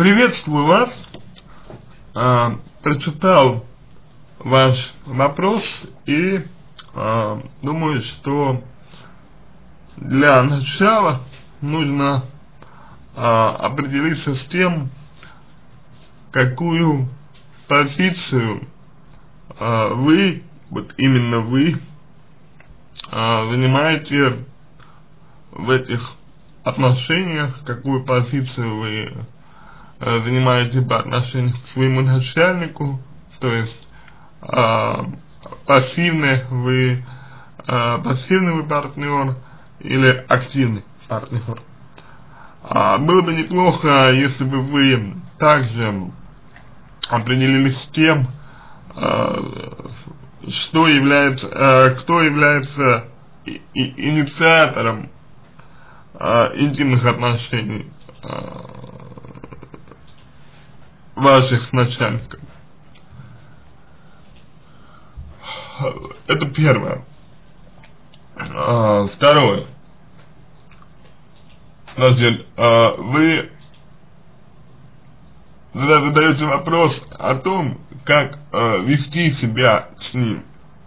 Приветствую вас. Прочитал ваш вопрос и думаю, что для начала нужно определиться с тем, какую позицию вы, вот именно вы, занимаете в этих отношениях, какую позицию вы занимаете по отношению к своему начальнику, то есть пассивный вы партнер или активный партнер. Было бы неплохо, если бы вы также определились с тем, кто является инициатором интимных отношений ваших начальников. Это первое. Второе. Значит, вы задаете вопрос о том, как вести себя с ним.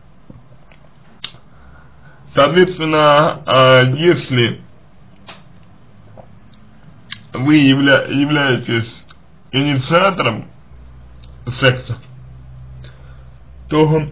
Соответственно, если вы являетесь инициатором секса, то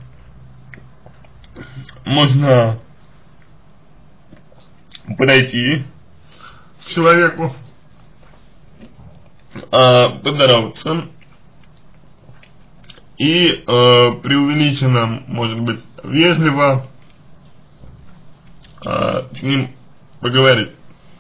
можно подойти к человеку, поздороваться и преувеличенно, может быть, вежливо с ним поговорить,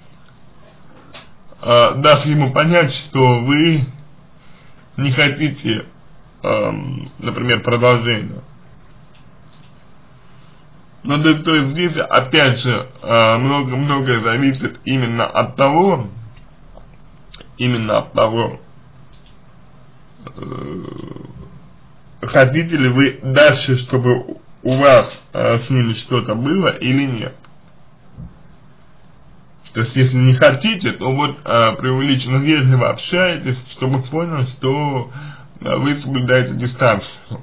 дав ему понять, что вы не хотите, например, продолжения. Но то есть здесь опять же многое зависит именно от того, хотите ли вы дальше, чтобы у вас с ними что-то было или нет. То есть, если не хотите, то вот преувеличенно вежливо общаетесь, чтобы понял, что вы соблюдаете дистанцию.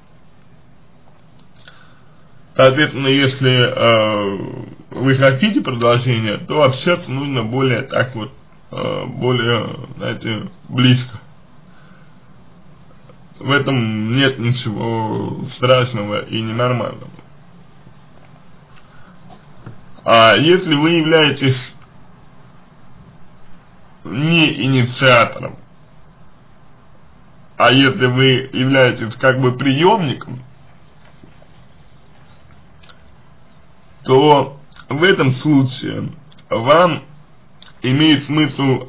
Соответственно, если вы хотите продолжения, то общаться нужно более так вот, более, знаете, близко. В этом нет ничего страшного и ненормального. А если вы являетесь не инициатором, а если вы являетесь как бы приемником, то в этом случае вам имеет смысл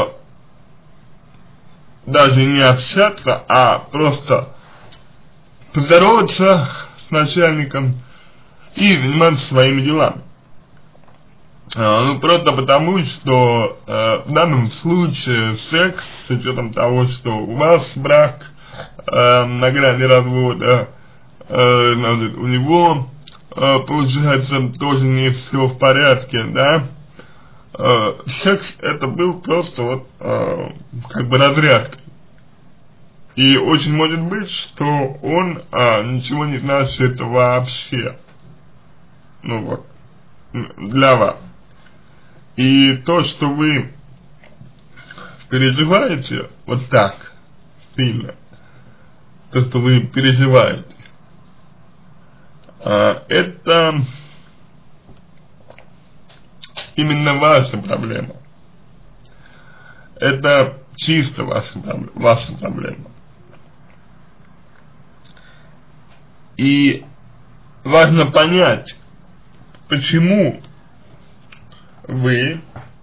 даже не общаться, а просто поздороваться с начальником и заниматься своими делами. Ну, просто потому, что в данном случае секс, с учетом того, что у вас брак на грани развода, у него получается тоже не все в порядке, да. Секс это был просто вот как бы разрядкой. И очень может быть, что он ничего не значит вообще. Ну вот, для вас. И то, что вы переживаете вот так сильно, то, что вы переживаете, это именно ваша проблема. Это чисто ваша проблема. И важно понять, почему вы,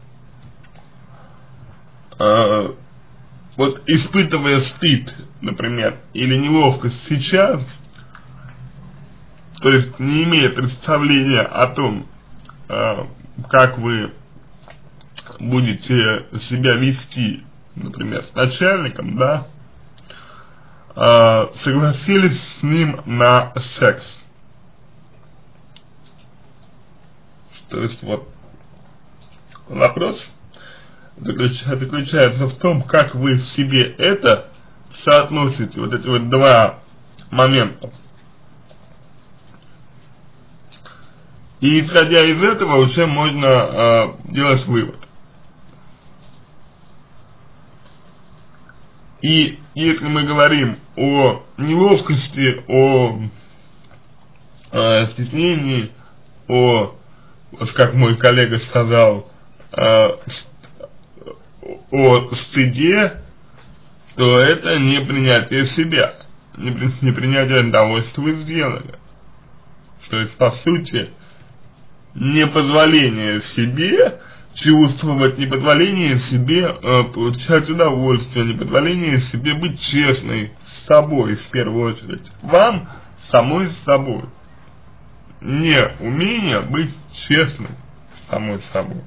вот испытывая стыд, например, или неловкость сейчас, то есть не имея представления о том, как вы будете себя вести, например, с начальником, да, согласились с ним на секс. То есть вот вопрос заключается в том, как вы в себе это соотносите, вот эти вот два момента. И исходя из этого уже можно делать вывод. И если мы говорим о неловкости, о стеснении, вот как мой коллега сказал, о стыде, то это не принятие себя, не принятие того, что вы сделали. То есть, по сути, непозволение себе чувствовать, непозволение себе получать удовольствие, непозволение себе быть честной с собой в первую очередь, вам самой с собой. Не умение быть честным с самой собой.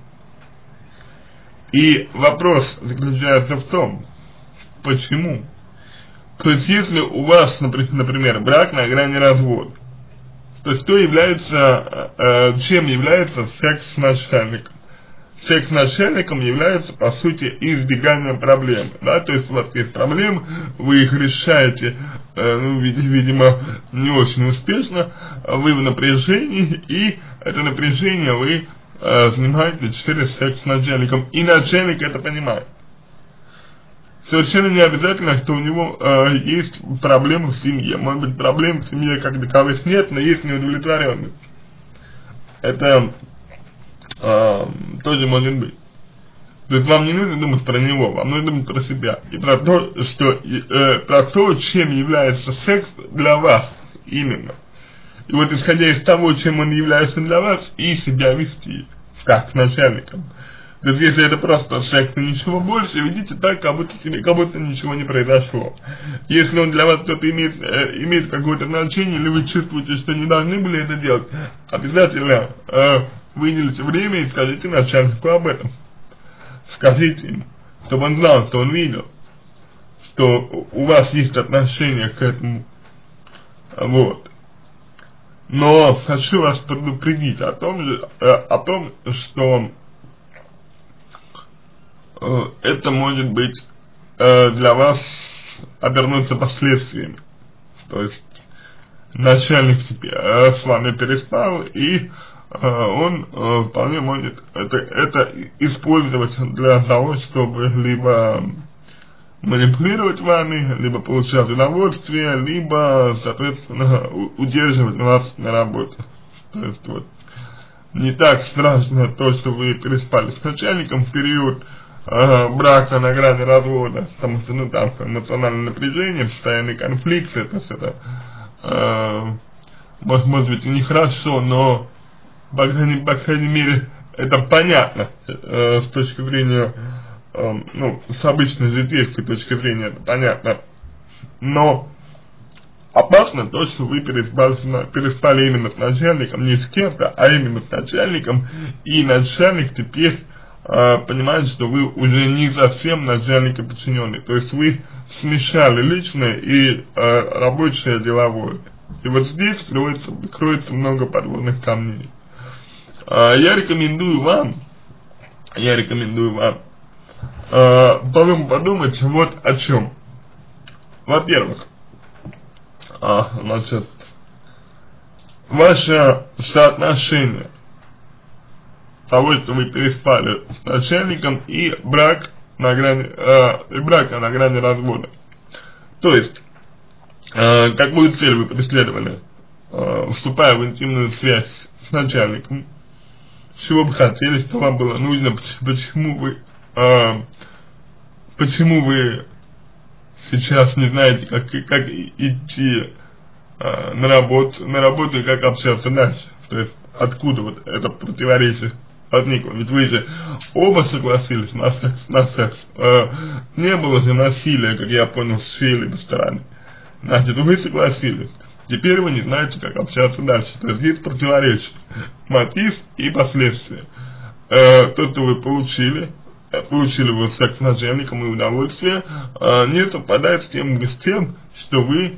И вопрос заключается в том, почему. То есть, если у вас, например, брак на грани развода, то что является, чем является секс с начальником? Секс с начальником является, по сути, избеганием проблем, да, то есть у вас есть проблемы, вы их решаете, видимо, не очень успешно, вы в напряжении, и это напряжение вы снимаете через секс с начальником, и начальник это понимает. Совершенно не обязательно, что у него есть проблемы в семье. Может быть, проблем в семье как таковых нет, но есть неудовлетворенность. Это тоже может быть. То есть вам не нужно думать про него, вам нужно думать про себя. И про то, про то, чем является секс для вас именно. И вот исходя из того, чем он является для вас, и себя вести, как с начальником. То есть, если это просто секс и ничего больше, ведите так, как будто ничего не произошло. Если он для вас что-то имеет какое-то значение, или вы чувствуете, что не должны были это делать, обязательно выделите время и скажите начальнику об этом. Скажите ему, чтобы он знал, что он видел, что у вас есть отношение к этому. Вот. Но хочу вас предупредить о том, что это может быть для вас обернуться последствиями. То есть начальник с вами переспал, и он вполне может это использовать для того, чтобы либо манипулировать вами, либо получать удовольствие, либо, соответственно, удерживать вас на работе. То есть вот не так страшно то, что вы переспали с начальником в период брака на грани развода, потому что, ну, там эмоциональное напряжение, постоянный конфликт, это может быть и нехорошо, но, по крайней мере, это понятно, с точки зрения, ну, с обычной житейской точки зрения, это понятно, но опасно то, что вы переспали именно с начальником, не с кем-то, а именно с начальником, и начальник теперь понимает, что вы уже не совсем начальник и подчиненный, то есть вы смешали личное и рабочее деловое. И вот здесь кроется много подводных камней. Я рекомендую вам подумать вот о чем. Во-первых, значит, ваше соотношение того, что вы переспали с начальником, и брака на грани развода. То есть, какую цель вы преследовали, вступая в интимную связь с начальником, чего бы хотели, что вам было нужно, почему вы сейчас не знаете, как идти на работу и как общаться дальше. То есть, откуда вот это противоречие возникло? Ведь вы же оба согласились на секс. Не было же насилия, как я понял, с чьей-либо стороны. Значит, вы согласились. Теперь вы не знаете, как общаться дальше. То есть, есть противоречие. Мотив и последствия. То, что вы получили вы секс с начальником и удовольствие, не совпадает с тем, что вы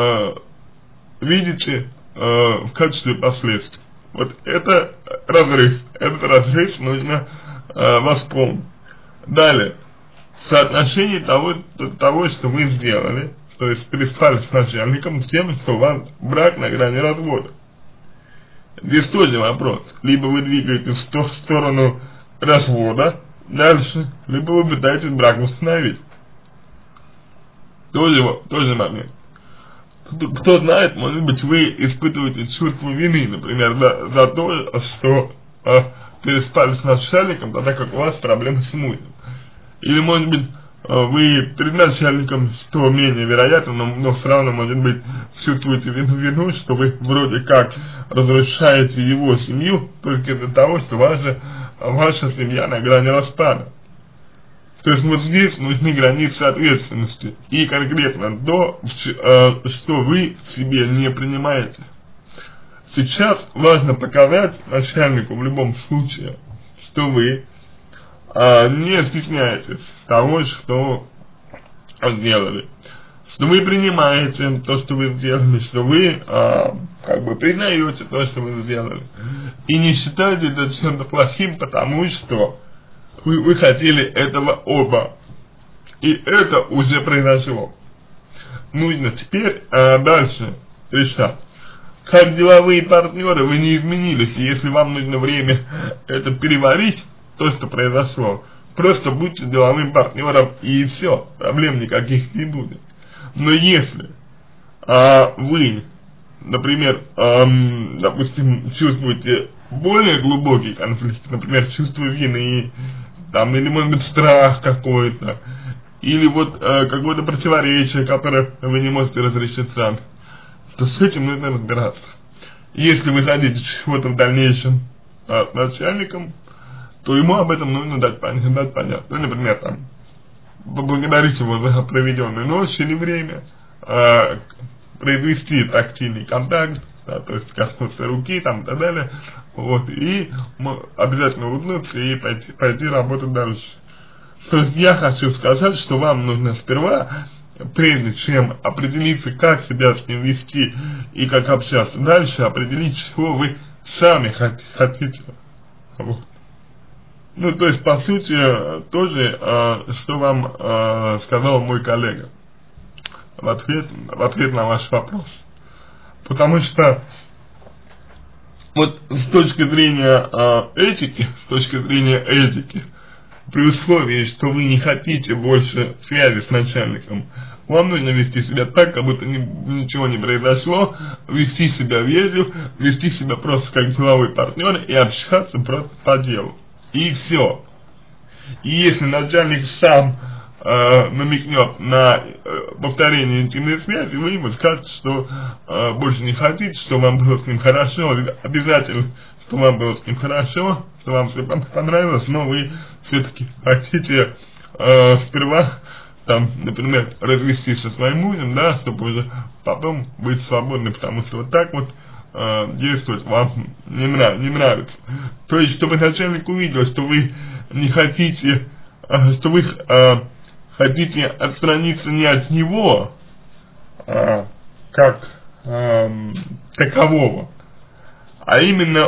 видите в качестве последствий. Вот это разрыв. Этот разрыв нужно восполнить. Далее. Соотношение того, что вы сделали, то есть переспали с начальником, с тем, что у вас брак на грани развода. Здесь тоже вопрос. Либо вы двигаетесь в сторону развода дальше, либо вы пытаетесь брак восстановить. Тоже момент. Кто знает, может быть, вы испытываете чувство вины, например, за то, что переспали с начальником, тогда как у вас проблемы с имуществом. Или, может быть, вы перед начальником, что менее вероятно, но все равно, может быть, чувствуете вину, что вы вроде как разрушаете его семью только из-за того, что ваша семья на грани распада. То есть вот здесь нужны границы ответственности и конкретно то, что вы в себе не принимаете. Сейчас важно показать начальнику в любом случае, что вы не стесняетесь того, что сделали, что вы принимаете то, что вы сделали, что вы как бы признаете то, что вы сделали, и не считаете это чем-то плохим, потому что вы хотели этого оба, и это уже произошло. Нужно теперь дальше решать. Как деловые партнеры вы не изменились, и если вам нужно время это переварить, то, что произошло, просто будьте деловым партнером и все, проблем никаких не будет. Но если вы, например, допустим, чувствуете более глубокий конфликт, например, чувство вины, там, или может быть страх какой-то, или вот какое-то противоречие, которое вы не можете разрешить сами, то с этим нужно разбираться. Если вы хотите чего-то в дальнейшем с начальником, то ему об этом нужно дать понять. Ну, например, там, поблагодарить его за проведенную ночь или время, произвести тактильный контакт, да, то есть коснуться руки там и так далее, вот, и обязательно улыбнуться и пойти работать дальше. То есть я хочу сказать, что вам нужно сперва, прежде чем определиться, как себя с ним вести и как общаться дальше, определить, чего вы сами хотите. Вот. Ну, то есть, по сути, тоже, что вам сказал мой коллега в ответ на ваш вопрос. Потому что вот с точки зрения этики, при условии, что вы не хотите больше связи с начальником, вам нужно вести себя так, как будто ничего не произошло, вести себя вежливо, вести себя просто как деловой партнер и общаться просто по делу. И все. И если начальник сам намекнет на повторение интимной связи, вы ему скажете, что больше не хотите, что вам было с ним хорошо, обязательно, что вам было с ним хорошо, что вам все понравилось, но вы все-таки хотите сперва, там, например, развестись со своим мужем, да, чтобы уже потом быть свободным, потому что вот так вот действовать вам не нравится. То есть, чтобы начальник увидел, что вы не хотите, что вы хотите отстраниться не от него, как такового, а именно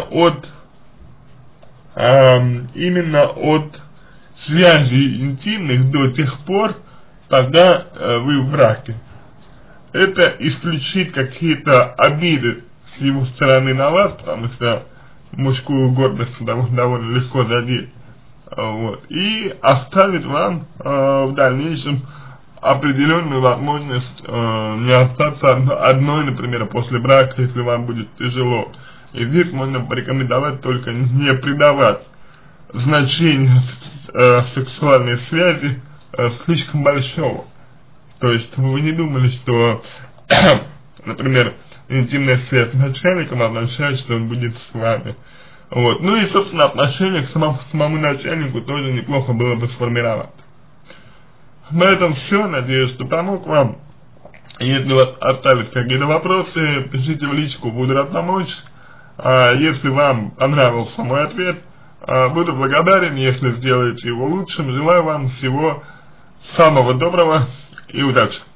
от связей интимных до тех пор, когда вы в браке. Это исключит какие-то обиды с его стороны на вас, потому что мужскую гордость довольно легко задеть. Вот, и оставит вам в дальнейшем определенную возможность не остаться одной, например, после брака, если вам будет тяжело. И здесь можно порекомендовать только не придавать значения сексуальной связи слишком большого. То есть, чтобы вы не думали, что, например, интимная связь с начальником означает, что он будет с вами. Вот. Ну и, собственно, отношение к самому начальнику тоже неплохо было бы сформировать. На этом все. Надеюсь, что помог вам. Если у вас остались какие-то вопросы, пишите в личку, буду рад помочь. Если вам понравился мой ответ, буду благодарен, если сделаете его лучшим. Желаю вам всего самого доброго и удачи.